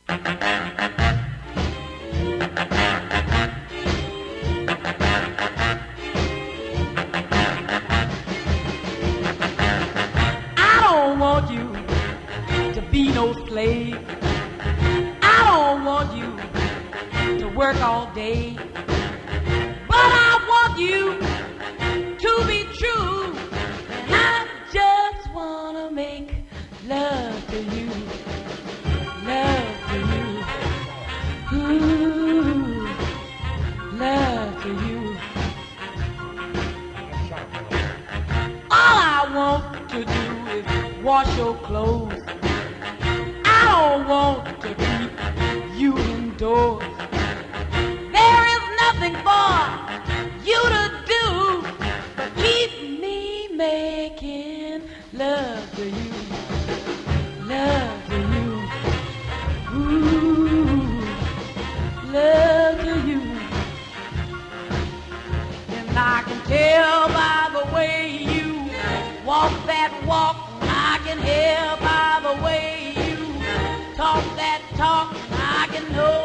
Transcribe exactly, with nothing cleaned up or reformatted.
I don't want you to be no slave. I don't want you to work all day. But I want you to be true. I just wanna make love to you, love to you, ooh, love to you. All I want to do is wash your clothes. I don't want to keep you indoors. There is nothing for you to do but keep me making love to you, love to you, ooh, love to you. And I can tell by the way you walk that walk, I can hear by the way you talk that talk, I can know